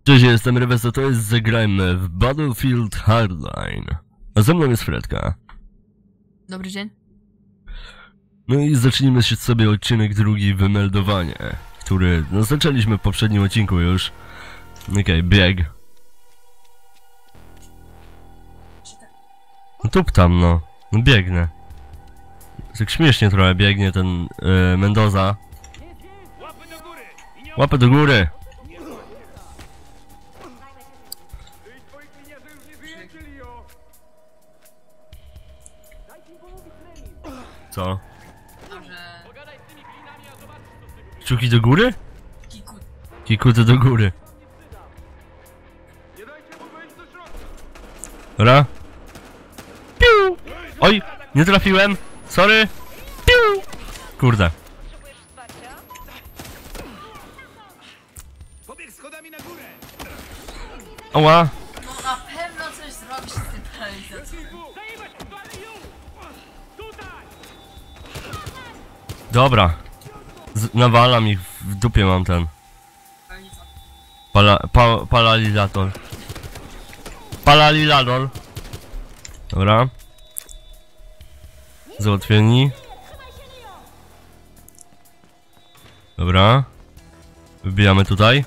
Cześć, jestem Rewes, a to jest Zagrajmy w Battlefield Hardline. A ze mną jest Fredka. Dobry dzień. No i zacznijmy sobie odcinek drugi, wymeldowanie, który zaczęliśmy w poprzednim odcinku już. Okej, bieg. No tup tam, no. No biegnę. Tak śmiesznie trochę biegnie ten Mendoza. Łapę do góry! Co? Kciuki do góry? Kikuty do góry. Dobra. Piu! Oj! Nie trafiłem! Sorry! Piu! Kurde. Oła! No na pewno coś zrobisz z tym paralizatorem. Dobra. Nawalam ich, w dupie mam ten. Paralizator. Paralizator. Dobra. Załatwieni. Dobra. Wbijamy tutaj.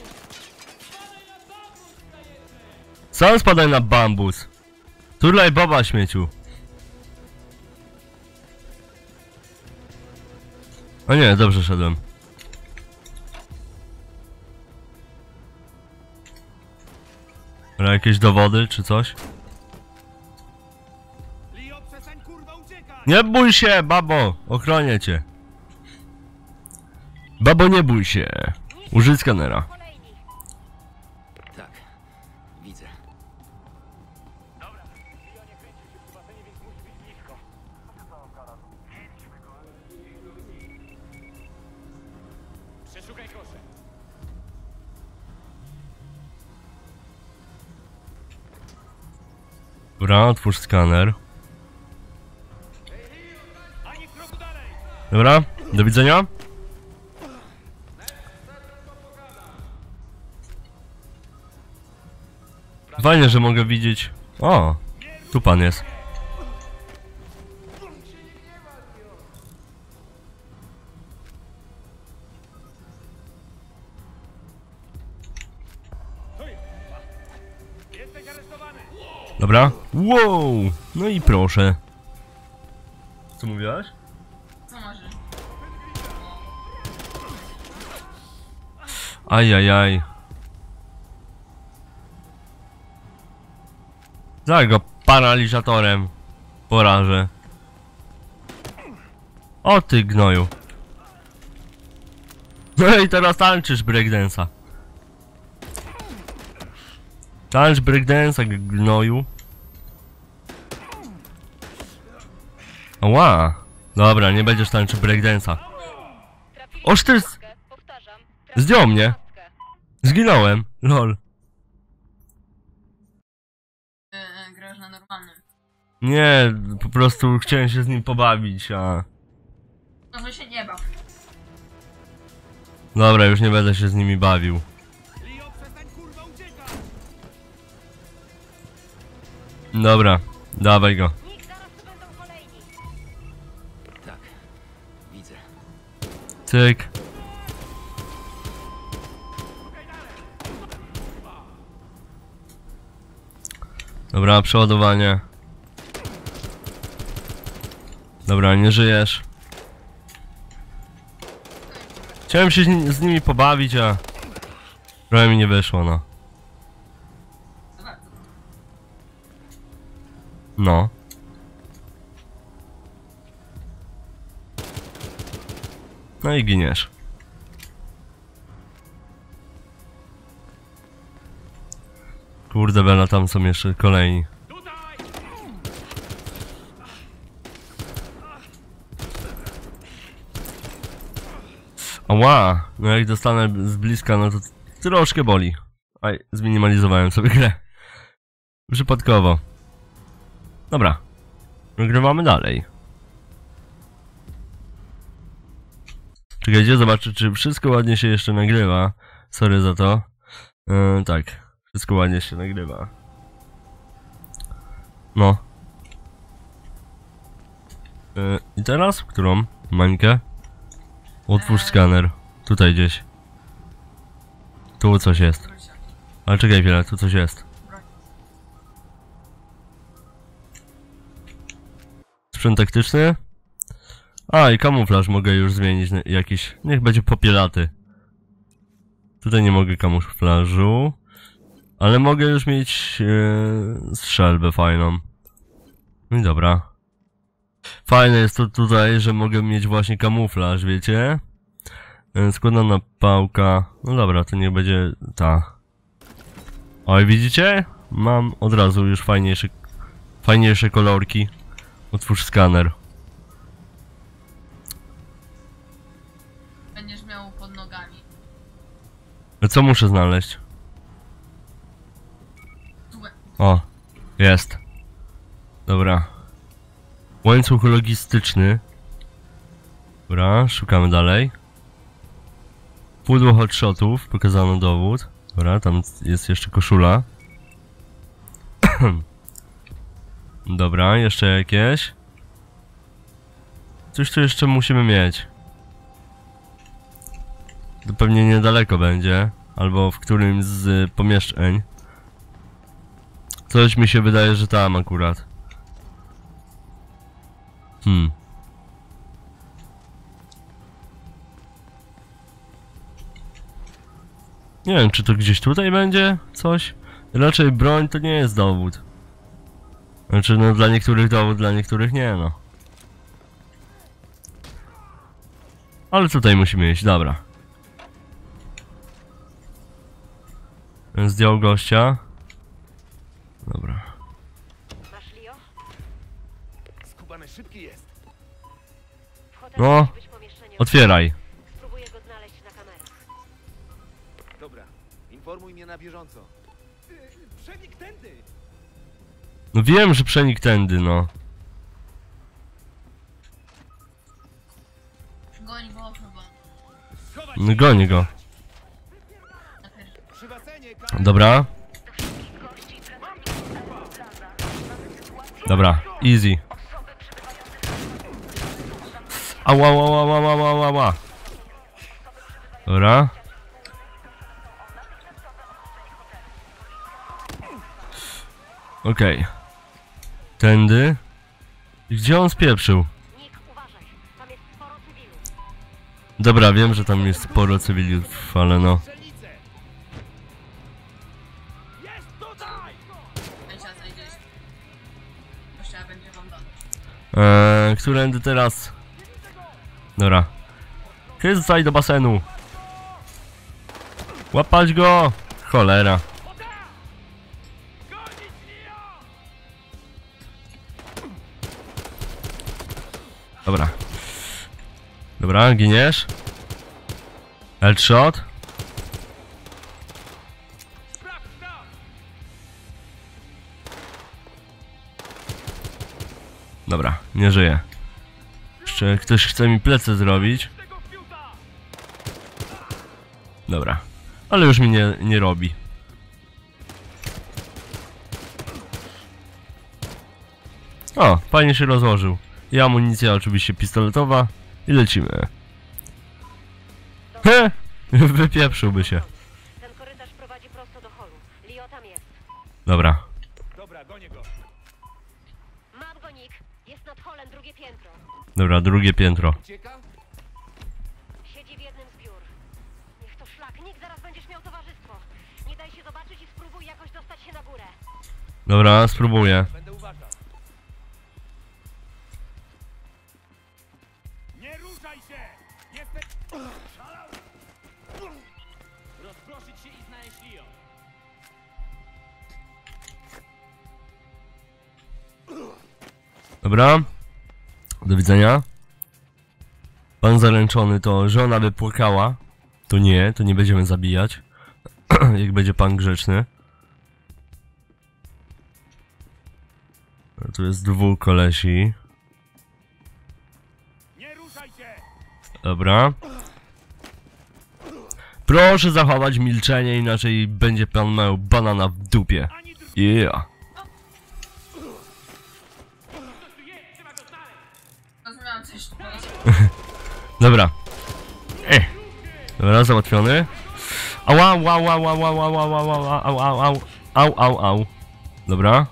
Sam spadaj na bambus. Turlaj baba, śmieciu. O nie, dobrze szedłem. Ale jakieś dowody czy coś? Nie bój się, babo! Ochronię cię. Babo, nie bój się. Użyj skanera. Tak, widzę. Przeszukaj kosze. Dobra, otwórz skaner. Ani kroku dalej. Dobra, do widzenia. Fajnie, że mogę widzieć. O, tu pan jest. Jesteś aresztowany. Dobra. Wow! No i proszę. Co mówiłaś? Co masz? Ajajaj. Zaraz go paralizatorem porażę. O ty gnoju. No i teraz tańczysz breakdance'a. Tańcz breakdance'a, gnoju. Ła. Dobra, nie będziesz tańczył breakdance'a. Oż ty... Zdjął mnie. Zginąłem. Lol. Grasz na normalnym. Nie, po prostu chciałem się z nim pobawić, a... No że się nie baw. Dobra, już nie będę się z nimi bawił. Leo, przestań kurwa uciekać. Dobra, dawaj go. Tak, widzę. Cyk. Dobra, przeładowanie. Dobra, nie żyjesz. Chciałem się z nimi pobawić, a... trochę mi nie wyszło, no. No. No i giniesz. Kurde bela, tam są jeszcze kolejni. Tutaj. Ała! No jak dostanę z bliska, no to troszkę boli. Aj, zminimalizowałem sobie grę. Przypadkowo. Dobra. Nagrywamy dalej. Czekajcie, zobaczę, czy wszystko ładnie się jeszcze nagrywa. Sorry za to. Tak. Wszystko ładnie się nagrywa. No. I teraz? Którą? Mańkę? Otwórz skaner. Tutaj gdzieś. Tu coś jest. Wróć się. Ale czekaj chwilę, tu coś jest. Broń. Sprzęt taktyczny? A, i kamuflaż mogę już zmienić na jakiś. Niech będzie popielaty. Tutaj nie mogę kamuflażu. Ale mogę już mieć strzelbę fajną. No i dobra. Fajne jest to tutaj, że mogę mieć właśnie kamuflaż, wiecie? Składana pałka. No dobra, to niech będzie ta. Oj, widzicie? Mam od razu już fajniejsze kolorki. Otwórz skaner. Będziesz miał pod nogami. Co muszę znaleźć? Złe. O, jest. Dobra. Łańcuch logistyczny. Dobra, szukamy dalej. Pudło hotshotów, pokazano dowód. Dobra, tam jest jeszcze koszula. Dobra, jeszcze jakieś. Coś tu jeszcze musimy mieć. To pewnie niedaleko będzie. Albo w którymś z pomieszczeń. Coś mi się wydaje, że tam akurat. Nie wiem, czy to gdzieś tutaj będzie coś? Raczej broń to nie jest dowód. Znaczy, no dla niektórych dowód, dla niektórych nie, no. Ale tutaj musimy iść, dobra. Zdjął gościa. Dobra. Masz Leo? Skubany szybki jest. W hotelu No, musi być pomieszczenie. otwieraj. Spróbuję go znaleźć na kamerach. Dobra, informuj mnie na bieżąco. Przenik tędy! No wiem, że przenik tędy, no. Goń go chyba. Schować No gonię go. Najpierw. przy basenie, Dobra. Dobra, easy. Ała, ała, ała, ała, ała, ała. Dobra. Okej. Tędy. Gdzie on spieprzył? Nick, uważaj. Tam jest sporo cywilów. Dobra, wiem, że tam jest sporo cywilów, ale no. strzelnicę! Jest tutaj! Będziesz zajdziesz. Jeszcze będzie wam dać. Którędy teraz? Dobra. Chycaj do basenu. Łapać go! Cholera. Gonić Leo! Dobra. Dobra, giniesz. Headshot. Sprawdź to! Dobra, nie żyje. Jeszcze ktoś chce mi plecy zrobić. Tego fiuta! Dobra. Ale już mi nie robi. O, fajnie się rozłożył. I amunicja oczywiście pistoletowa. I lecimy. He! Wypieprzyłby się. Ten korytarz prowadzi prosto do holu. Leo tam jest. Dobra. Dobra, gonię go. Mam go, Nick. Jest nad holem, drugie piętro. Dobra, drugie piętro. Ucieka? Siedzi w jednym z biur. Niech to szlak. Nick, zaraz będziesz miał towarzystwo. Nie daj się zobaczyć i spróbuj jakoś dostać się na górę. Dobra, spróbuję. Będę uważał. Nie ruszaj się! Jestem... Szalał! Rozproszyć się i znaleźć Leo. Dobra. Do widzenia. Pan zaręczony to żona by płakała. To nie będziemy zabijać. Jak będzie pan grzeczny. Tu jest dwóch kolesi. Nie ruszaj się! Dobra. Proszę zachować milczenie, inaczej będzie pan miał banana w dupie. Yeah. Rozumiałam coś. Dobra. Dobra, załatwiony. Ała, au, au, au, au, au, au, au, au, au, au, au, au, au, au. Dobra.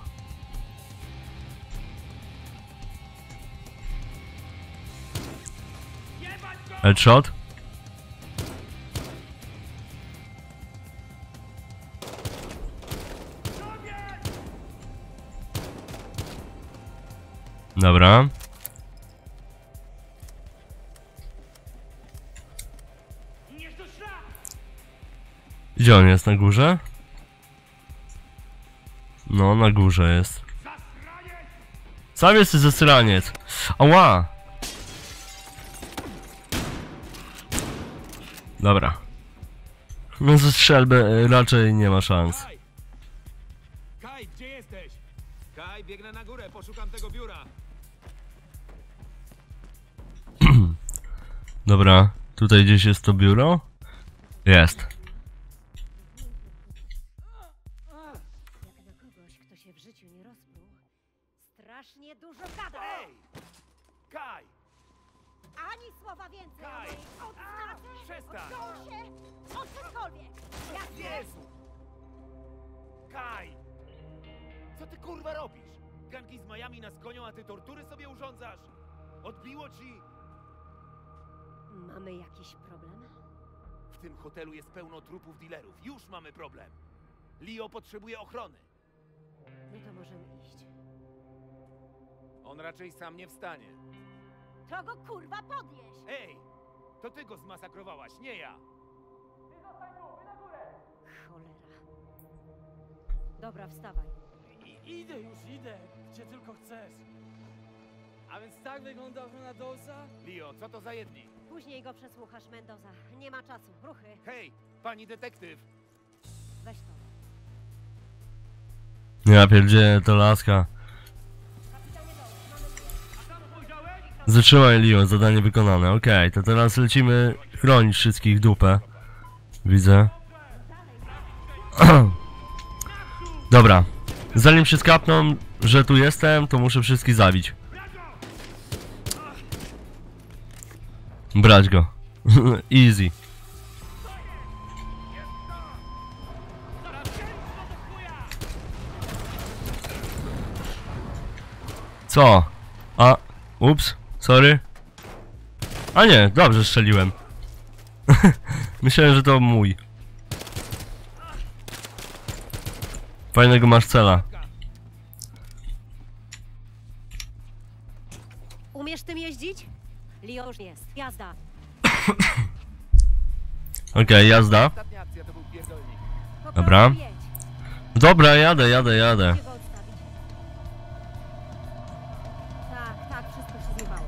Headshot. Dobra. Niech to szlak! Gdzie on jest? Na górze? No, na górze jest. Zasraniec! Sam jesteś zesraniec. Ała! Dobra. No ze strzelby raczej nie ma szans. Kaj! Kaj, gdzie jesteś? Kaj, biegnę na górę, poszukam tego biura. Dobra, tutaj gdzieś jest to biuro? Jest. Jak na kogoś, kto się w życiu nie rozpruł, strasznie dużo gada. Ej! Kaj! Ani słowa więcej Kaj! o niej. Odznaczy, Przestań! odciął się, od czymkolwiek. Jasne? Jezu! Kaj! Co ty kurwa robisz? Ganki z Miami nas gonią, a ty tortury sobie urządzasz? Odbiło ci? Mamy jakiś problem? W tym hotelu jest pełno trupów dealerów. Już mamy problem. Leo potrzebuje ochrony. No to możemy iść. On raczej sam nie wstanie. To go kurwa podnieś! Ej! To ty go zmasakrowałaś, nie ja! Cholera. Dobra, wstawaj. Idę już, idę, gdzie tylko chcesz. A więc tak wygląda ochrona Dawsa? Leo, co to za jedni? Później go przesłuchasz, Mendoza. Nie ma czasu. Ruchy. Hej, pani detektyw! Weź to. Ja pierdzielę, to laska. Zatrzymaj Leo, zadanie wykonane. Okej, to teraz lecimy chronić wszystkich dupę. Widzę. Dobra. Zanim się skapną, że tu jestem, to muszę wszystkich zabić. Brać go. Easy. Co? A, ups, sorry. A nie, dobrze strzeliłem. Myślałem, że to mój. Fajnego masz cela. Umiesz tym jeździć? Leo już jest. Jazda. Okej, jazda. Ostatnia akcja to był pierdolnik. Po Dobra. prostu jedź. Dobra, jadę. Gdzie go odstawić? Tak, wszystko się zjebało.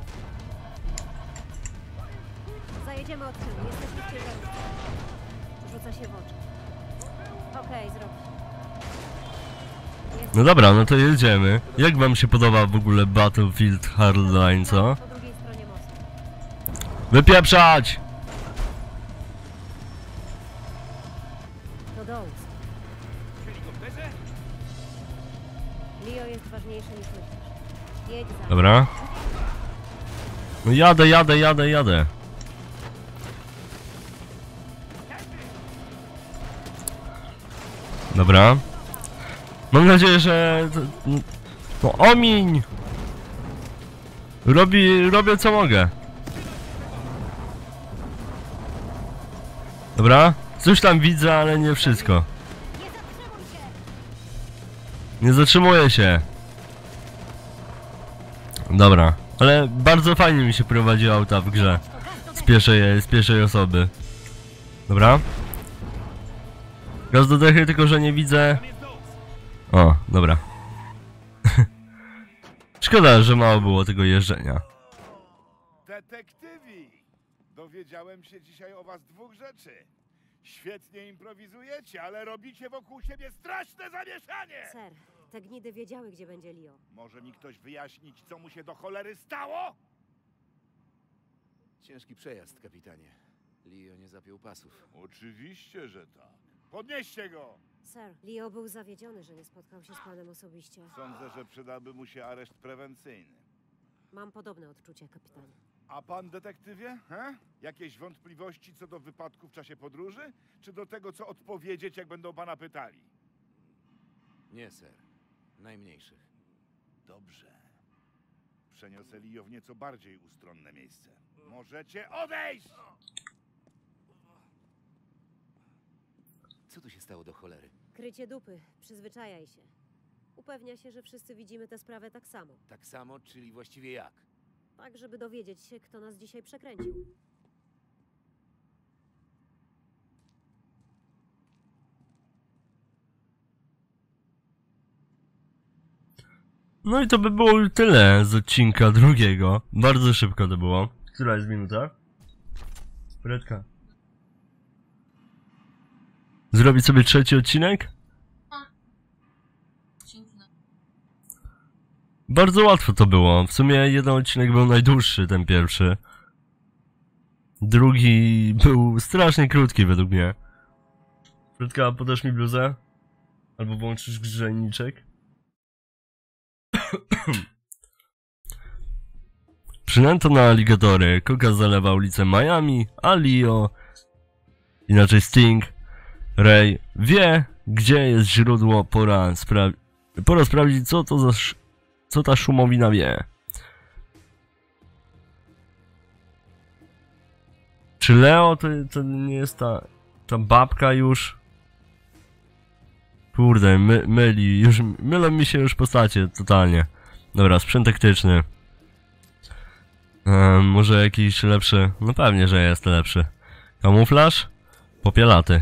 Zajedziemy od tyłu. Jesteśmy w ciężarówce. Rzuca się w oczy. Okej, zrobisz. No dobra, no to jedziemy. Jak wam się podoba w ogóle Battlefield Hardline, co? Po drugiej stronie mostu. Wypieprzać! To Dawes. W helikopterze? Leo jest ważniejszy niż myślisz. Jedź za nim. Dobra. No jadę. Dobra. Mam nadzieję, że... No omiń! Robię co mogę. Dobra. Coś tam widzę, ale nie wszystko. Nie zatrzymuj się! Nie zatrzymuję się. Dobra. Ale bardzo fajnie mi się prowadzi auta w grze. Z pierwszej osoby. Dobra. Gaz do dechy, tylko że nie widzę. Tam jest Dawes. O, dobra. Szkoda, że mało było tego jeżdżenia. Detektywi! Dowiedziałem się dzisiaj o was dwóch rzeczy. Świetnie improwizujecie, ale robicie wokół siebie straszne zamieszanie! Ser, te gnidy wiedziały, gdzie będzie Leo. Może mi ktoś wyjaśnić, co mu się do cholery stało? Ciężki przejazd, kapitanie. Leo nie zapiął pasów. Oczywiście, że tak. Podnieście go! Sir, Leo był zawiedziony, że nie spotkał się z panem osobiście. Sądzę, że przydałby mu się areszt prewencyjny. Mam podobne odczucie, kapitanie. A pan, detektywie? He? Jakieś wątpliwości co do wypadku w czasie podróży? Czy do tego, co odpowiedzieć, jak będą pana pytali? Nie, ser. Najmniejszych. Dobrze. Przeniosę Leo w nieco bardziej ustronne miejsce. Możecie odejść! Co tu się stało do cholery? Krycie dupy, przyzwyczajaj się. Upewnia się, że wszyscy widzimy tę sprawę tak samo. Tak samo, czyli właściwie jak? Tak, żeby dowiedzieć się, kto nas dzisiaj przekręcił. No i to by było tyle z odcinka drugiego. Bardzo szybko to było. Która jest minuta? Redka. Zrobić sobie trzeci odcinek? Dzięki. Bardzo łatwo to było. W sumie jeden odcinek był najdłuższy, ten pierwszy. Drugi był strasznie krótki według mnie. Redka, podasz mi bluzę? Albo włączysz grzejniczek? Przynęto na aligatory. Coca zalewa ulicę Miami, a Leo, inaczej Sting, Ray, wie, gdzie jest źródło. Pora sprawdzić, co ta szumowina wie. Czy Leo to nie jest ta babka już? Kurde, mylą mi się już postacie, totalnie. Dobra, sprzęt taktyczny. Może jakiś lepszy? No pewnie, że jest lepszy. Kamuflaż? Popielaty.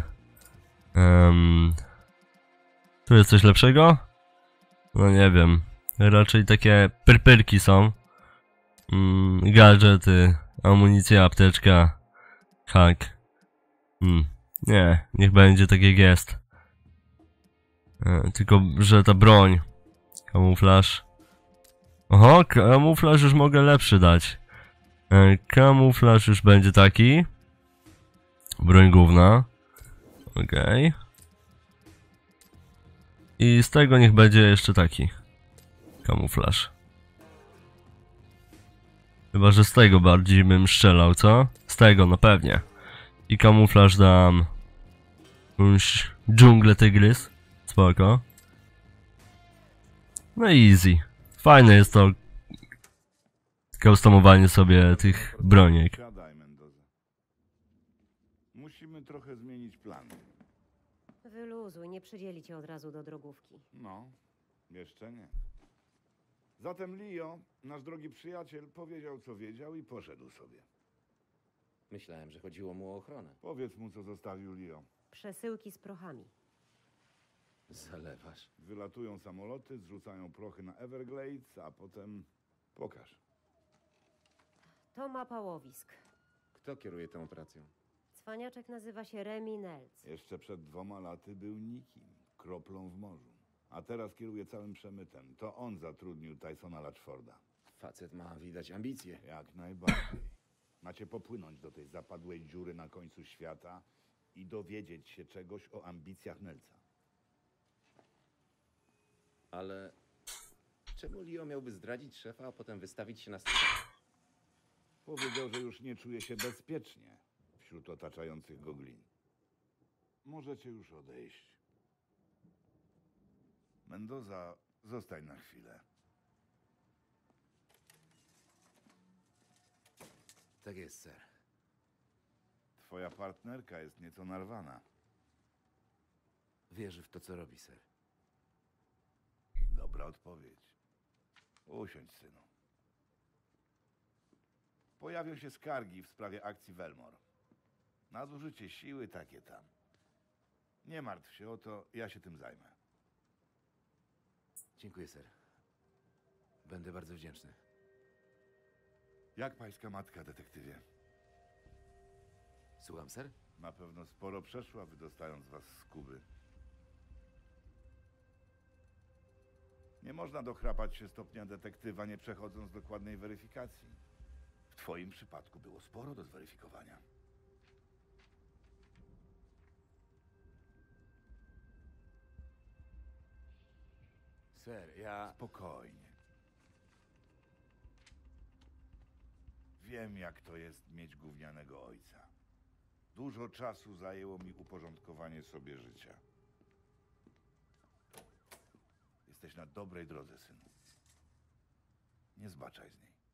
Tu jest coś lepszego? No nie wiem. Raczej takie pyrpyrki są. Gadżety, amunicja, apteczka, hak. Nie, niech będzie tak jak jest. Tylko, że ta broń. Kamuflaż. Oho, kamuflaż już mogę lepszy dać. Kamuflaż już będzie taki. Broń główna. Okej. I z tego niech będzie jeszcze taki. Kamuflaż. Chyba, że z tego bardziej bym strzelał, co? Z tego, no pewnie. I kamuflaż dam... jakąś dżunglę tygrys. Spoko. No easy. Fajne jest to customowanie sobie tych broniek. Siadaj, Mendoza. Musimy trochę zmienić plany. Wyluzuj, nie przydzieli cię od razu do drogówki. No, jeszcze nie. Zatem Leo, nasz drogi przyjaciel, powiedział co wiedział i poszedł sobie. Myślałem, że chodziło mu o ochronę. Powiedz mu, co zostawił Leo. Przesyłki z prochami. Zalewasz. Wylatują samoloty, zrzucają prochy na Everglades, a potem... Pokaż. To mapa łowisk. Kto kieruje tą operacją? Cwaniaczek nazywa się Remi Nelc. Jeszcze przed 2 laty był nikim, kroplą w morzu. A teraz kieruje całym przemytem. To on zatrudnił Tysona Latchforda. Facet ma, widać, ambicje. Jak najbardziej. Macie popłynąć do tej zapadłej dziury na końcu świata i dowiedzieć się czegoś o ambicjach Nelca. Ale... czemu Leo miałby zdradzić szefa, a potem wystawić się na scenę? Powiedział, że już nie czuje się bezpiecznie wśród otaczających go glin. Możecie już odejść. Mendoza, zostań na chwilę. Tak jest, ser. Twoja partnerka jest nieco narwana. Wierzy w to, co robi, ser. Dobra odpowiedź. Usiądź, synu. Pojawią się skargi w sprawie akcji Velmor. Nadużycie siły takie tam. Nie martw się o to, ja się tym zajmę. Dziękuję, ser. Będę bardzo wdzięczny. Jak pańska matka, detektywie? Słucham, ser? Na pewno sporo przeszła, wydostając was z Kuby. Nie można dochrapać się stopnia detektywa, nie przechodząc dokładnej weryfikacji. W twoim przypadku było sporo do zweryfikowania. Ser, ja... Spokojnie. Wiem, jak to jest mieć gównianego ojca. Dużo czasu zajęło mi uporządkowanie sobie życia. Jesteś na dobrej drodze, synu. Nie zbaczaj z niej.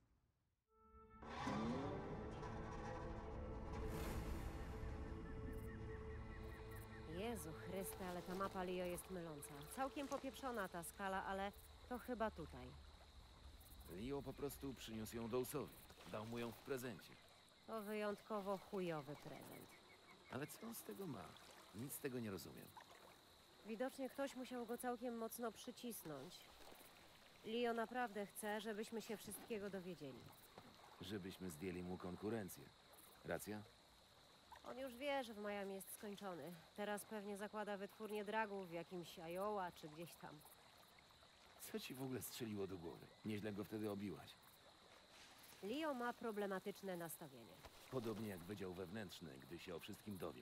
Jezu Chryste, ale ta mapa Leo jest myląca. Całkiem popieprzona ta skala, ale to chyba tutaj. Leo po prostu przyniósł ją Dousowi. Dał mu ją w prezencie. To wyjątkowo chujowy prezent. Ale co on z tego ma? Nic z tego nie rozumiem. Widocznie ktoś musiał go całkiem mocno przycisnąć. Leo naprawdę chce, żebyśmy się wszystkiego dowiedzieli. Żebyśmy zdjęli mu konkurencję. Racja? On już wie, że w Miami jest skończony. Teraz pewnie zakłada wytwórnię dragów w jakimś Iowa czy gdzieś tam. Co ci w ogóle strzeliło do głowy? Nieźle go wtedy obiłaś. Leo ma problematyczne nastawienie. Podobnie jak Wydział Wewnętrzny, gdy się o wszystkim dowie.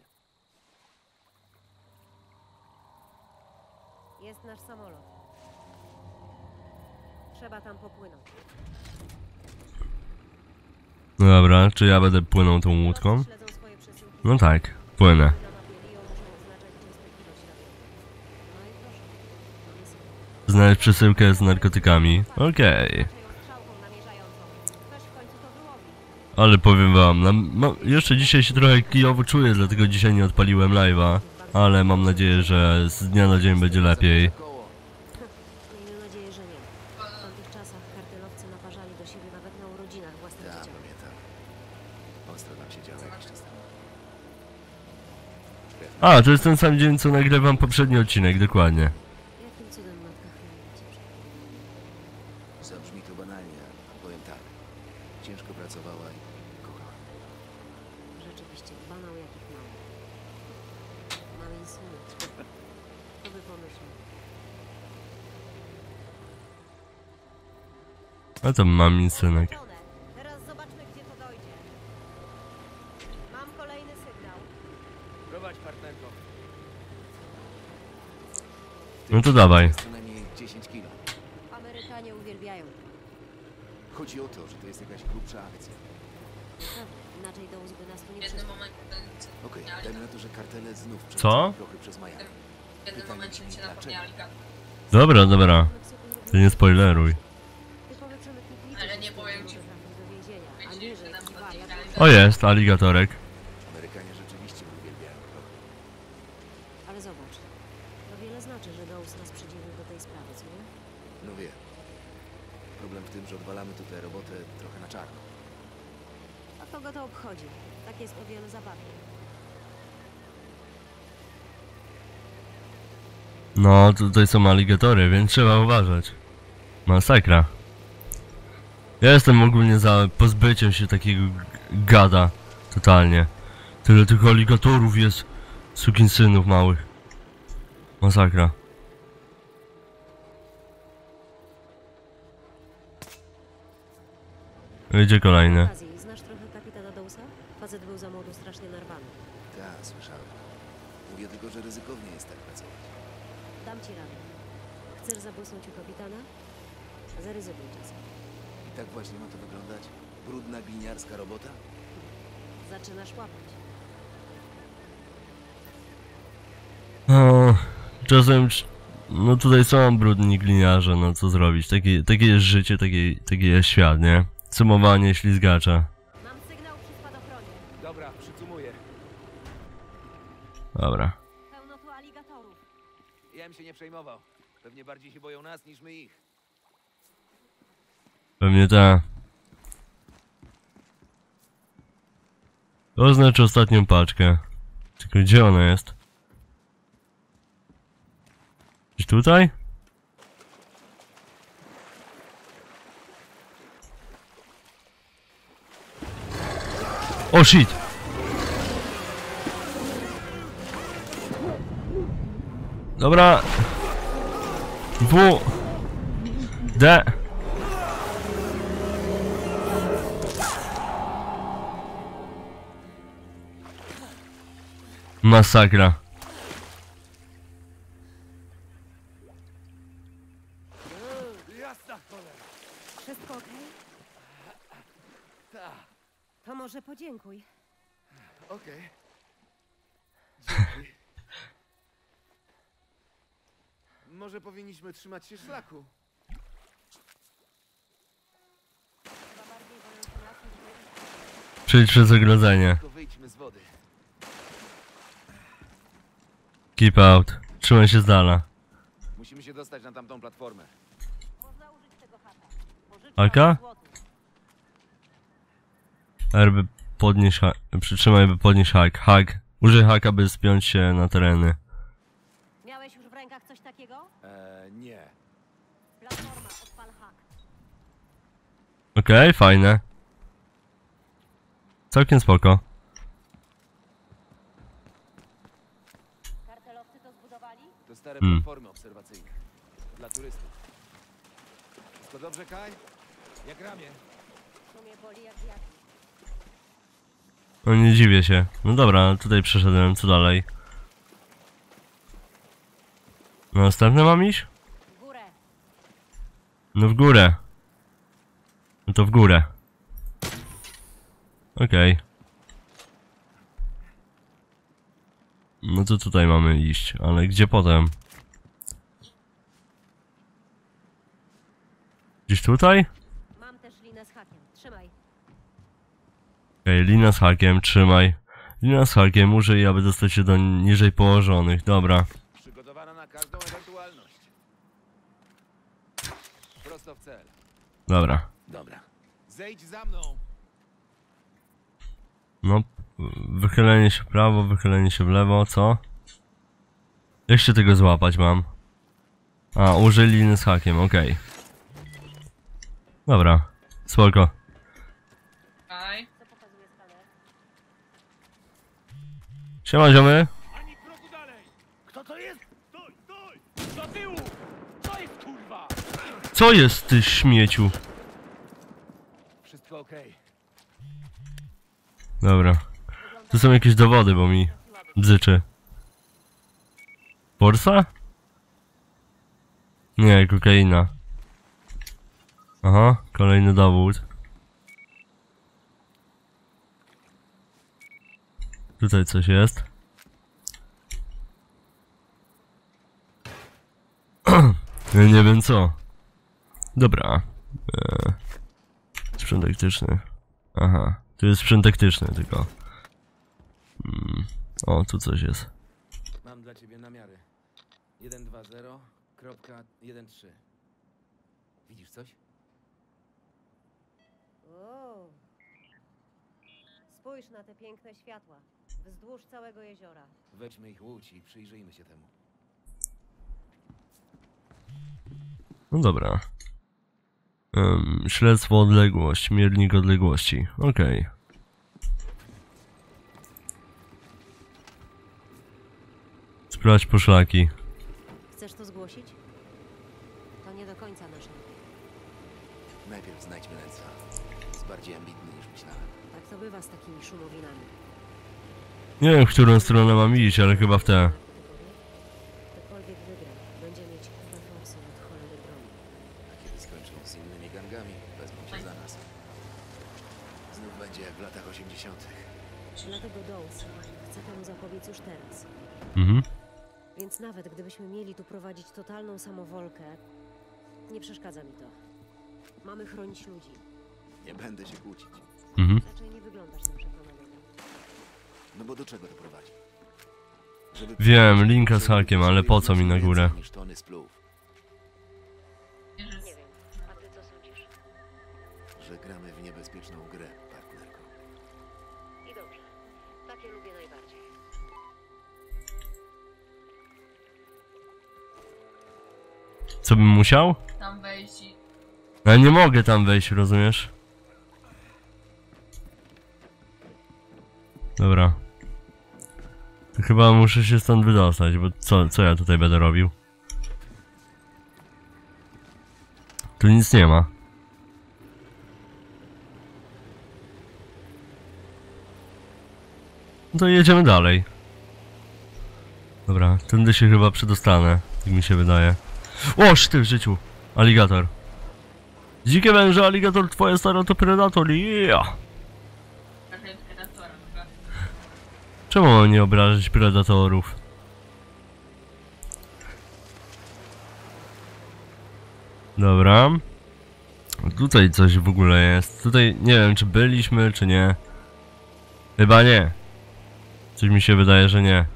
Jest nasz samolot. Trzeba tam popłynąć. No dobra, czy ja będę płynął tą łódką? Śledzą swoje przesyłki. No tak, płynę. Na mapie Leo muszą oznaczać, gdzie jest paliwo śladów. No i proszę. Mamy sobie. Znaleźć przesyłkę z narkotykami. Okej. Raczej ostrzałką namierzającą. Ktoś w końcu to wyłowi. Ale powiem wam, jeszcze dzisiaj się trochę kijowo czuję, dlatego dzisiaj nie odpaliłem live'a. Ale mam nadzieję, że z dnia na dzień będzie lepiej. Miejmy nadzieję, że nie. W tamtych czasach kartelowcy naparzali do siebie nawet na urodzinach własnych Tak, dzieciach. pamiętam. Ostro tam się działo jakiś czas temu. A, to jest ten sam dzień, co nagrywam poprzedni odcinek, dokładnie. Jakim cudem matka chroni cię przed tym? Zabrzmi to banalnie, a powiem tak. Ciężko pracowała i kochała. Rzeczywiście, banał jakich mam. Mamy syny. To by pomyślał. A to mam synek. Oznaczone. Teraz zobaczmy, gdzie to dojdzie. Mam kolejny sygnał. Prowadź, partnerko. No to dawaj. Jest co najmniej 10 kilo. Amerykanie uwielbiają. Chodzi o to, że to jest jakaś grubsza akcja. Naprawdę, inaczej Dawes by nas tu nie W jednym przyznał. momencie Okej, dajmy na to, że kartele znów Co? przechodzą prochy przez Miami. w jednym momencie mi się napomniał aligator. Dobra, dobra. To nie spoileruj. Typowy przemytnik liczy Ale się nie z powiem tym, ci. że trafił do więzienia, a Widzisz, nie, że że nam jakiś chodzi wariat aligator. O, jest, aligatorek. Amerykanie rzeczywiście uwielbiają prochy. Ale zobacz, to wiele znaczy, że Dawes nas przydzielił do tej sprawy, co nie? No wiem. Problem w tym, że odwalamy tu tę robotę trochę na czarno. A kogo to obchodzi? Tak jest o wiele zabawniej. No, tutaj są aligatory, więc trzeba uważać. Masakra. Ja jestem ogólnie za pozbyciem się takiego gada. Totalnie. Tyle tych aligatorów jest. Sukinsynów małych. Masakra. Idzie kolejny. Okazji, znasz trochę kapitana Dawesa? Facet był za młodu strasznie narwany. Tak, słyszałem. Mówię tylko, że ryzykownie jest tak pracować. Dam ci radę. Chcesz zabłysnąć u kapitana? Zaryzykuj czasem. I tak właśnie ma to wyglądać? Brudna, gliniarska robota? Zaczynasz łapać. O, czasem... No tutaj są brudni gliniarze, no co zrobić. Takie jest życie, taki jest świat, nie? Sumowanie ślizgacza. Mam sygnał przy spadochronie. Dobra, przycumuję. Dobra. Pełno tu aligatorów. Ja bym się nie przejmował. Pewnie bardziej się boją nas niż my ich. Pewnie ta. Oznacz ostatnią paczkę. Tylko gdzie ona jest? Gdzieś tutaj? O shit! Dobra. W. D. Masakra. Jasna cholera. Wszystko okej? Ta, To może podziękuj. okej. Dzięki. Może powinniśmy trzymać się szlaku. Chyba bardziej boją się nas niż my. Przejdź przez ogrodzenie. Tylko wyjdźmy z wody. Keep out. Trzymaj się z dala. Musimy się dostać na tamtą platformę. Można użyć tego haka. Pożyczka Haka? od złotych. R by podnieść przytrzymaj, by podnieść hak. Hak. Użyj haka, by spiąć się na tereny. Miałeś już w rękach coś takiego? Nie. Platforma, odpal hak. Okej, fajne. Całkiem spoko. Kartelowcy to zbudowali? To stare Hmm. platformy obserwacyjne. Dla turystów. Wszystko dobrze, Kaj? Jak ramię? W sumie boli jak wiatr. No nie dziwię się. No dobra, tutaj przeszedłem, co dalej? No następne mam iść? W górę. No w górę. No to w górę. Okej. No to tutaj mamy iść, ale gdzie potem? Gdzieś tutaj? Mam też linę z hakiem. Trzymaj. Okej, lina z hakiem, trzymaj. Lina z hakiem, użyj, aby dostać się do niżej położonych, dobra. Przygotowana na każdą ewentualność. Prosto w cel. Dobra. Dobra. Zejdź za mną. No, wychylenie się w prawo, wychylenie się w lewo, co? Jak się tego złapać mam? A, użyj liny z hakiem, okej. Dobra, spoko. Kaj. Co pokazuje skaner? Siema ziomy. Ani kroku dalej! Kto to jest? Stój, stój! Do tyłu! Co jest, kurwa? Co jest ty śmieciu? Wszystko okej. Dobra. Tu są jakieś dowody, bo mi bzyczy. Forsa? Nie, kokaina. Aha, kolejny dowód. Tutaj coś jest. Ja nie wiem co. Dobra. Sprzęt taktyczny. Aha, tu jest sprzęt taktyczny tylko. O, tu coś jest. Mam dla ciebie namiary. 120.13. Widzisz coś? Wow. Spójrz na te piękne światła. Wzdłuż całego jeziora. Weźmy ich łódź i przyjrzyjmy się temu. No dobra. Śledztwo odległość, miernik odległości. Okej. Sprawdź poszlaki. Chcesz to zgłosić? To nie do końca nasz nurт. Najpierw znajdźmy Lensa. Jest bardziej ambitny niż myślałem. Tak to bywa z takimi szumowinami. Nie wiem, w którą stronę mam iść, ale chyba w tę. Ktokolwiek wygra, będzie mieć kupę forsy od cholery broni. A kiedy skończą z innymi gangami, wezmą się za nas. Znów będzie jak w latach 80. Dlatego Dawes chce temu zapobiec już teraz. Mhm. Więc nawet gdybyśmy mieli tu prowadzić totalną samowolkę, nie przeszkadza mi to. Mamy chronić ludzi. Nie będę się kłócić. Mhm. Raczej nie wyglądasz na przekonanego. No bo do czego to prowadzi? Żeby Wiem, linka z hakiem, ale po co mi na górę? niż tony splów, Nie wiem, a ty co sądzisz? że gramy w niebezpieczną grę, partnerko. I dobrze. Takie lubię najbardziej. Co bym musiał? Tam wejść i... Ja nie mogę tam wejść, rozumiesz? Dobra. To chyba muszę się stąd wydostać, bo co ja tutaj będę robił? Tu nic nie ma. No to jedziemy dalej. Dobra, tędy się chyba przedostanę, tak mi się wydaje. O, ty w życiu! Aligator. Dzikie węże, aligator, twoja stara to predator, yeah! Trochę predatora, dobra. Czemu mam nie obrażać predatorów? Dobra. Tutaj coś w ogóle jest. Tutaj nie wiem, czy byliśmy, czy nie. Chyba nie. Coś mi się wydaje, że nie.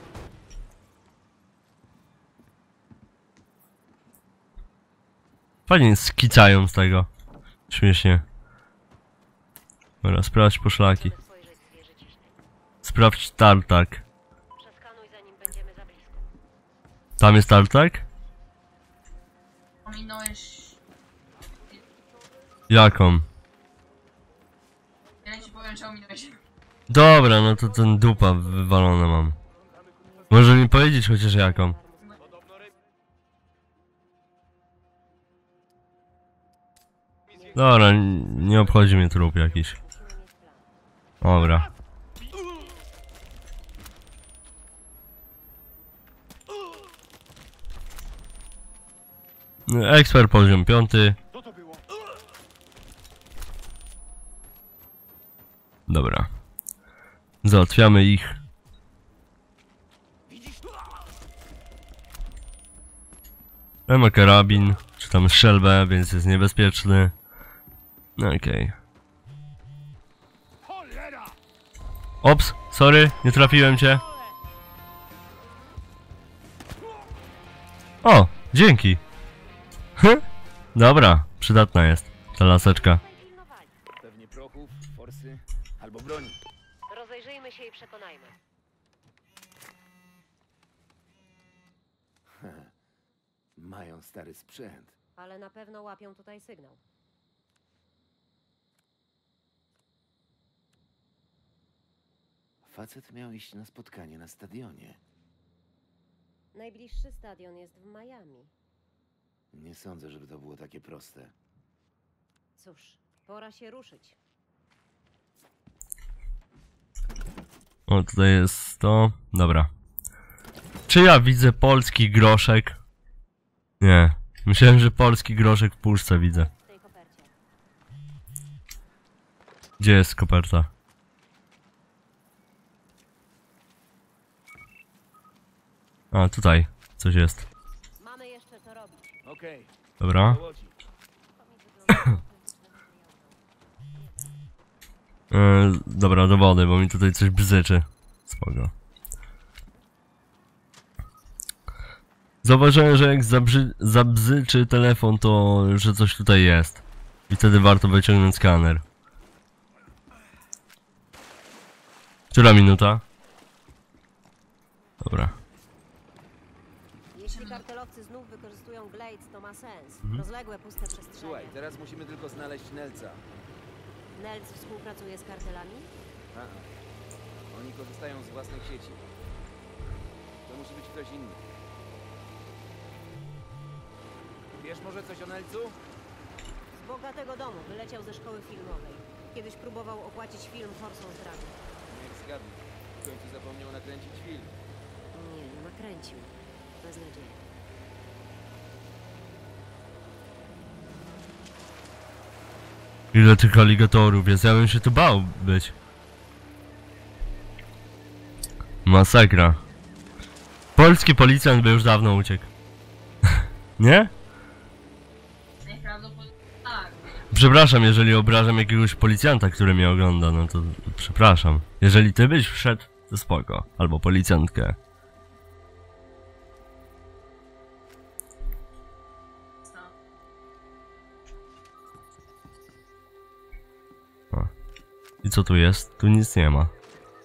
Fajnie skicają z tego. Śmiesznie. Dobra, sprawdź poszlaki. Chcę spojrzeć zwierzę ciśnień. Sprawdź tartak. Przeskanuj, zanim będziemy za blisko. Tam jest tartak? Ominąłeś... Jaką? Ja ci powiem, że ominąłeś. Dobra, no to ten dupa wywalone mam. Może mi powiedzieć chociaż jaką? Dobra, nie obchodzi mnie trup jakiś. Musimy mieć plan. Dobra. Ekspert poziom 5. Co to było? Dobra. Załatwiamy ich. Ma karabin, czy tam strzelbę, więc jest niebezpieczny. No okej. Cholera! Ops, sorry, nie trafiłem cię. O, dzięki. Dobra, przydatna jest ta laseczka. Pilnowali. Pewnie prochów, forsy albo broni. Rozejrzyjmy się i przekonajmy. Mają stary sprzęt. Ale na pewno łapią tutaj sygnał. Facet miał iść na spotkanie na stadionie. Najbliższy stadion jest w Miami. Nie sądzę, żeby to było takie proste. Cóż, pora się ruszyć. O, tutaj jest to. Dobra. Czy ja widzę polski groszek? Nie. Myślałem, że polski groszek w puszce widzę. W tej kopercie. Gdzie jest koperta? A, tutaj. Coś jest. Mamy jeszcze co robić. Okej, Dobra. do łodzi. To mi wygląda na autentycznego Dobra, do wody, bo mi tutaj coś bzyczy. Spoko. Zauważyłem, że jak zabzyczy telefon, to że coś tutaj jest. I wtedy warto wyciągnąć skaner. Która minuta? Dobra. Jeśli kartelowcy znów wykorzystują Glades, to ma sens. Mhm. Rozległe, puste przestrzenie. Słuchaj, teraz musimy tylko znaleźć Nelca. Nels współpracuje z kartelami? Oni korzystają z własnych sieci. To musi być ktoś inny. Wiesz może coś o Nelcu? Z bogatego domu, wyleciał ze szkoły filmowej. Kiedyś próbował opłacić film Forsą z Dragu. Niech zgadnę. W końcu zapomniał nakręcić film. Nie nakręcił. Bez nadziei. Ile tych aligatorów jest? Ja bym się tu bał być. Masakra. Polski policjant by już dawno uciekł. Nie? Najprawdopodobniej tak. Przepraszam, jeżeli obrażam jakiegoś policjanta, który mnie ogląda, no to przepraszam. Jeżeli ty byś wszedł, to spoko. Albo policjantkę. Co? O. I co tu jest? Tu nic nie ma.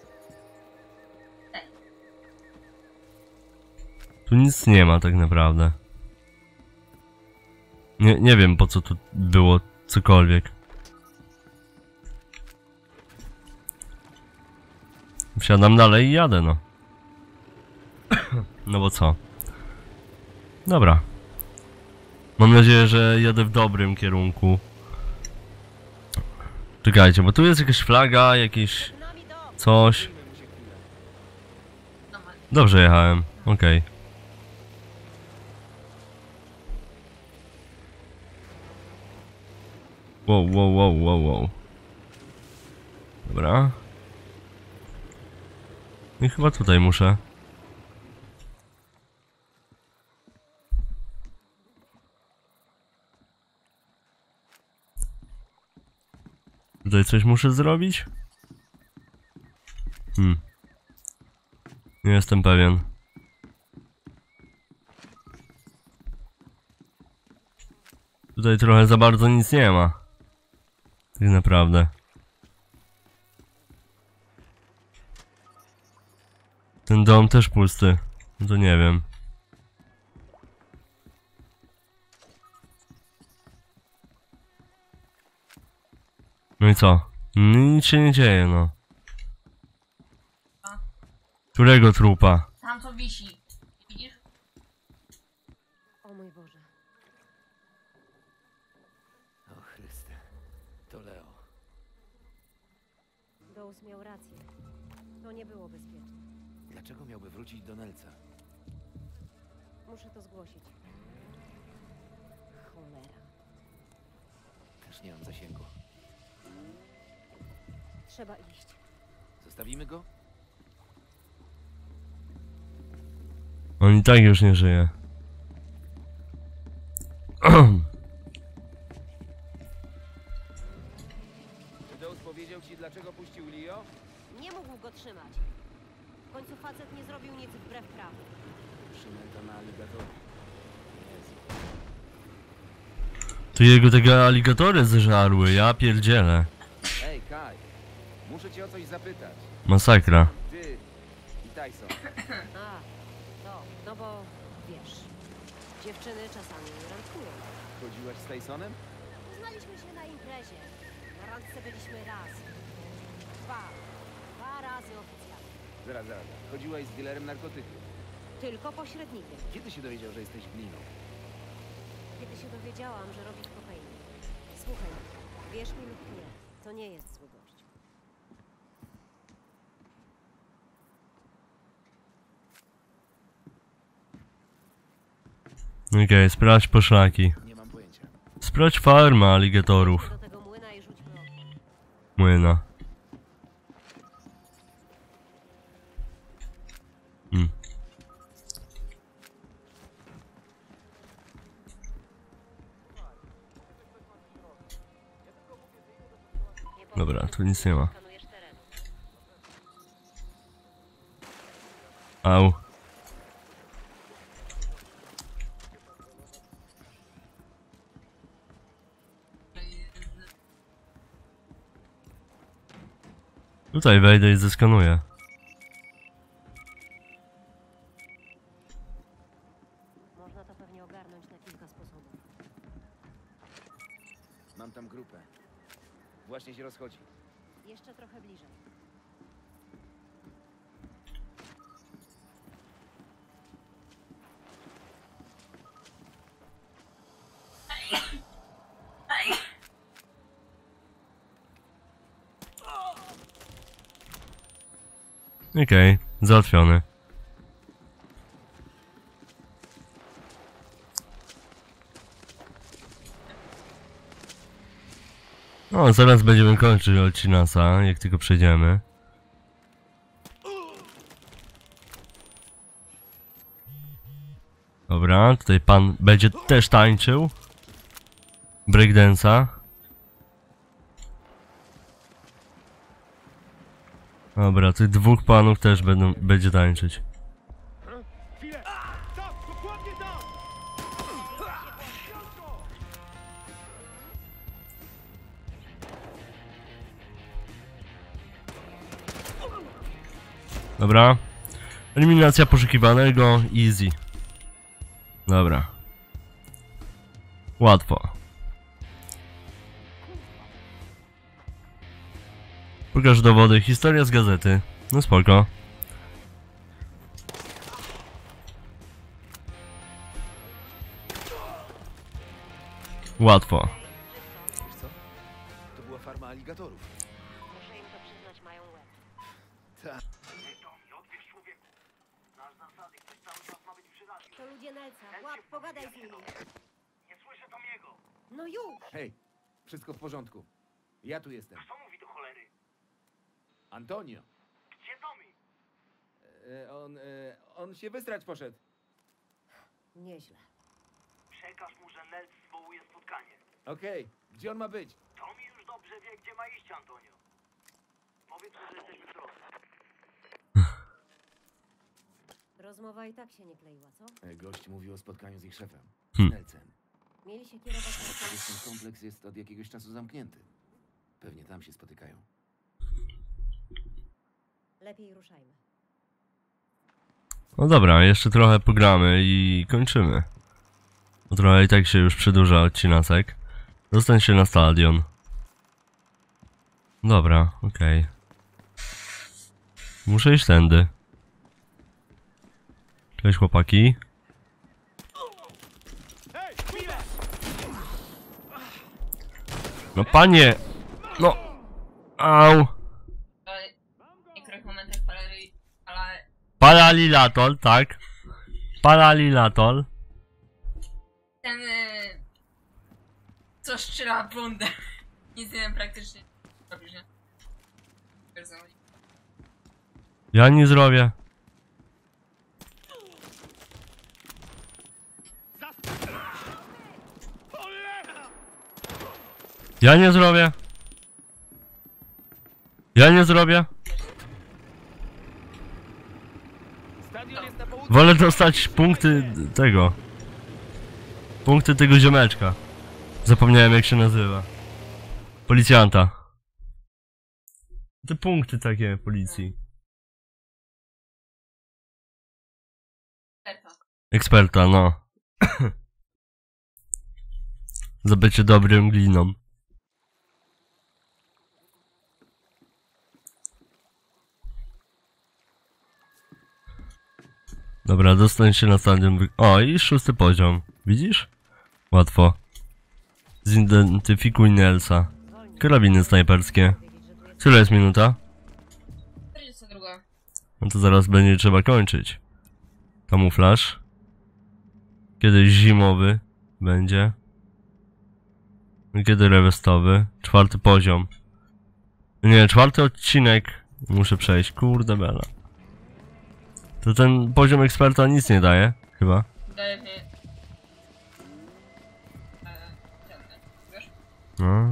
Tu nic nie ma tak naprawdę. Nie wiem po co tu było cokolwiek. Wsiadam dalej i jadę, no. No bo co? Dobra. Mam nadzieję, że jadę w dobrym kierunku. Czekajcie, bo tu jest jakaś flaga, jakieś coś. Dobra. Dobrze jechałem, okej. Wow. Dobra. I chyba tutaj muszę. Tutaj coś muszę zrobić? Nie jestem pewien. Tutaj trochę za bardzo nic nie ma. Tak naprawdę. Ten dom też pusty. No to nie wiem. No i co? Nic się nie dzieje, no. Którego trupa? Tam co wisi. Widzisz? O mój Boże. O Chryste, to Leo. Dawes miał rację. To nie było bezpieczne. Dlaczego miałby wrócić do Nelca? Muszę to zgłosić. Cholera. Też nie mam zasięgu. Trzeba iść. Zostawimy go? On i tak już nie żyje. Czy Dawes powiedział ci, dlaczego puścił Leo? Nie mógł go trzymać. W końcu facet nie zrobił nic wbrew prawu. Przynęta na aligatora. Jezu. Tu jego te aligatory zeżarły, ja pierdzielę. Ej, Kai. Muszę cię o coś zapytać. Masakra. Ty i Tyson. No bo wiesz, dziewczyny czasami randkują. Chodziłaś z Tysonem? Poznaliśmy się na imprezie. Na randce byliśmy raz. Dwa razy oficjalnie. Zaraz. Chodziłaś z dealerem narkotyków. Tylko pośrednikiem. Kiedy się dowiedział, że jesteś gliną? Kiedy się dowiedziałam, że robisz kokainę. Słuchaj, wierz mi lub nie, to nie jest zły gość. Okej, sprawdź poszlaki. Nie mam pojęcia. Sprawdź farmę aligatorów. Do tego młyna i rzućmy okiem. Młyna. Dobra, tu nic nie ma. Skanujesz teren. Au. Tutaj wejdę i zeskanuję. Można to pewnie ogarnąć na kilka sposobów. Mam tam grupę. Właśnie się rozchodzi. Jeszcze trochę bliżej. Okej, załatwiony. No, zaraz będziemy kończyć odcinasa, jak tylko przejdziemy. Dobra, tutaj pan będzie też tańczył. Breakdance'a. Dobra, tych dwóch panów też będzie tańczyć. Chwilę! Tam! Dokładnie tam! Dobra. Eliminacja poszukiwanego. Easy. Dobra. Łatwo. Pokaż dowody. Historia z gazety. No spoko. Łatwo. Wiesz co? To była farma aligatorów. Muszę im to przyznać, mają łeb. Tak. To ludzie Nelca. Łap, pogadaj z nimi. Nie słyszę Tomiego. No już! Hej, Wszystko w porządku. Ja tu jestem. Kto mówi do cholery? Antonio. Gdzie Tommy? On się wystrać poszedł. Nieźle. Przekaż mu, że Nels zwołuje spotkanie. Okej, gdzie on ma być? Tommy już dobrze wie, gdzie ma iść, Antonio. Powiedz mu, że jesteśmy w drodze. Rozmowa i tak się nie kleiła, co? Gość mówił o spotkaniu z ich szefem. Hmm. Z Nelsem. Mieli się kierować na Przecież ten kompleks jest od jakiegoś czasu zamknięty. Pewnie tam się spotykają. Lepiej ruszajmy. No dobra, jeszcze trochę pogramy i kończymy. Bo trochę i tak się już przedłuża odcinasek. Dostań się na stadion. Dobra, okej. Muszę iść tędy. Cześć chłopaki. No panie! No! Au! W niektórych momentach ale Paralilatol, tak. Paralilatol. ten co strzela w bundę. Nic innym praktycznie nie robisz, nie? Personalnie. Ja nie zrobię. Ja nie zrobię. Ja nie zrobię. Stadion jest na południu. Wolę dostać punkty tego. Punkty tego ziomeczka. Zapomniałem jak się nazywa. Policjanta. Te punkty takie policji. Eksperta, no. Za bycie dobrym gliną. Dobra, dostań się na stadion. O, i 6. poziom. Widzisz? Łatwo. Zidentyfikuj Nelsa. Karabiny snajperskie. Która jest minuta? 42. No to zaraz będzie trzeba kończyć. Kamuflaż. Kiedyś zimowy będzie. Kiedy rewestowy. 4. poziom. Nie, 4. odcinek muszę przejść. Kurde bela. To ten poziom eksperta nic nie daje, chyba. Daje mi... wiesz? No.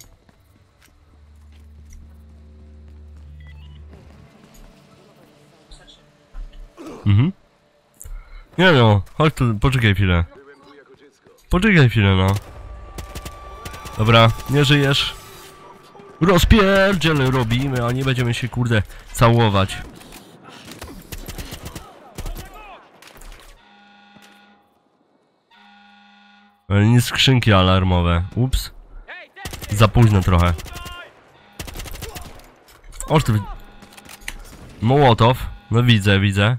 Wystarczy. Mhm. Nie no, chodź tu, poczekaj chwilę. Poczekaj chwilę, no. Dobra, nie żyjesz. Rozpierdziel robimy, a nie będziemy się kurde całować. Ale nie skrzynki alarmowe. Ups. Za późno trochę. Oż ty... Mołotow. No widzę, widzę.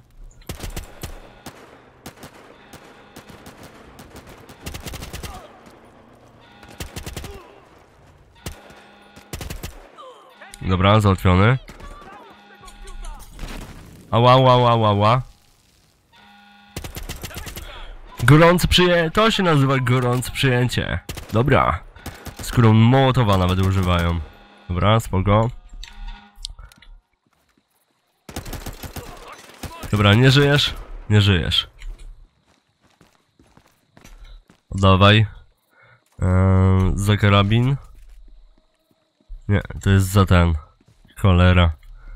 Dobra, załatwiony. Ała, ała, ała, ała. Gorące przyjęcie. To się nazywa gorące przyjęcie. Dobra. Skórą Mołotowa nawet używają. Dobra, spoko. Dobra, nie żyjesz? Nie żyjesz. Oddawaj. Za karabin. Nie, to jest za ten. Cholera.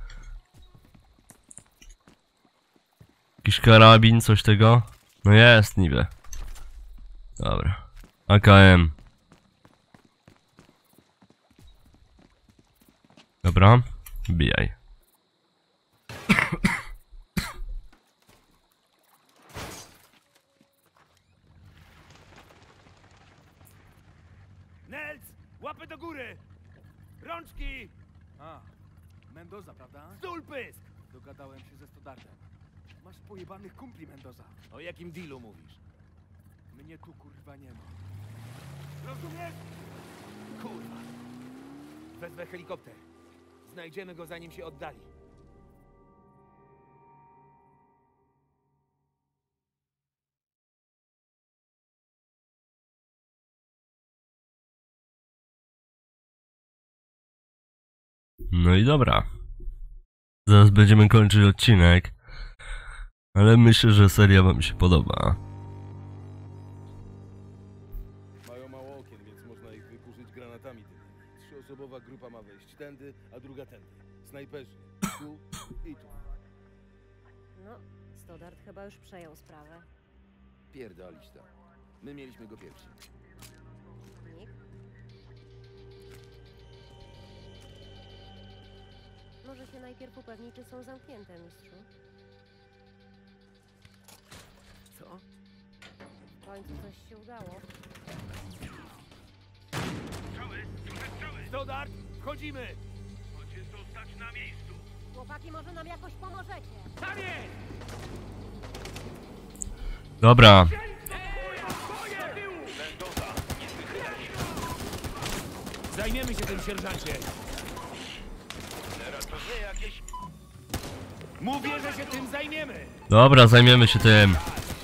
Jakiś karabin, coś tego? No jest niby. Dobra. AKM. Dobra. Bijaj. Nels, łapy do góry! Rączki! A, Mendoza, prawda? Stul pysk! Dogadałem się ze Stodartem. Masz pojebanych kumpli, Mendoza. O jakim dealu mówisz? Mnie tu kurwa nie ma. Rozumiesz? Kurwa. Wezwę helikopter. Znajdziemy go zanim się oddali. No i dobra. Zaraz będziemy kończyć odcinek. Ale myślę, że seria wam się podoba. Mają mało okien, więc można ich wykurzyć granatami dymnymi. 3-osobowa grupa ma wejść tędy, a druga tędy. Snajperzy. Tu i tu. No, Stoddart chyba już przejął sprawę. Pierdolić to. My mieliśmy go pierwsi. Nick? Może się najpierw upewni, czy są zamknięte, mistrzu? Co? W końcu coś się udało. Stoddart, wchodzimy! Chłopaki, może nam jakoś pomożecie? Tam jest! Dobra. Zajmiemy się tym, sierżancie! Mówię, że się tym zajmiemy! Dobra, zajmiemy się tym.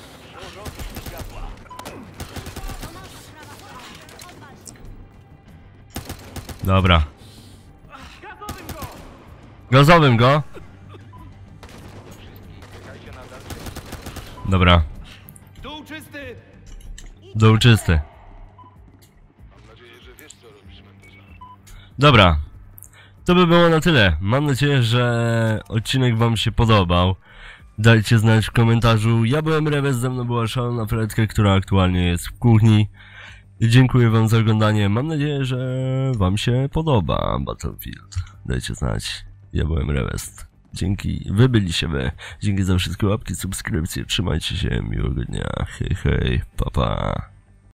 Dobra. Gazowym go. Dobra. Dół czysty! Dół czysty. Dobra. To by było na tyle. Mam nadzieję, że odcinek wam się podobał. Dajcie znać w komentarzu. Ja byłem Rewes, ze mną była szalona Fredka, która aktualnie jest w kuchni. I dziękuję wam za oglądanie. Mam nadzieję, że wam się podoba Battlefield. Dajcie znać. Ja byłem Rewes. Dzięki. Wy byliście wy. Dzięki za wszystkie łapki, subskrypcje. Trzymajcie się. Miłego dnia. Hej, hej. Pa, pa.